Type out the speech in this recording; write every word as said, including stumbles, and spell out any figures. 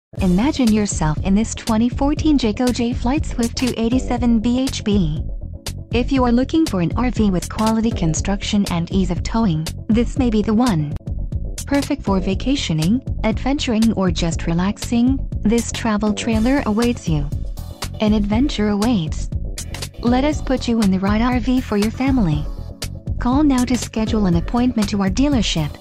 Imagine yourself in this twenty fourteen Jayco J-Flight Swift two eighty-seven B H B. If you are looking for an R V with quality construction and ease of towing, this may be the one. Perfect for vacationing, adventuring or just relaxing, this travel trailer awaits you. An adventure awaits. Let us put you in the right R V for your family. Call now to schedule an appointment to our dealership.